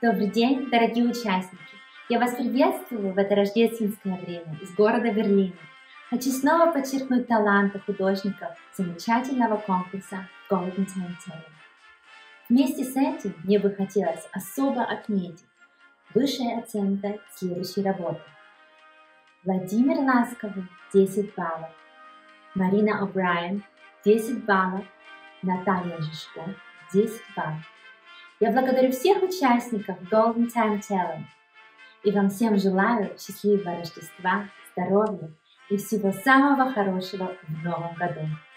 Добрый день, дорогие участники! Я вас приветствую в это рождественское время из города Берлина. Хочу снова подчеркнуть таланты художников замечательного конкурса Golden Time Challenge. Вместе с этим мне бы хотелось особо отметить высшая оценка следующей работы. Владимир Ласковый 10 баллов, Марина О'Брайен 10 баллов, Наталья Жишко 10 баллов. Я благодарю всех участников Golden Time Challenge и вам всем желаю счастливого Рождества, здоровья и всего самого хорошего в новом году.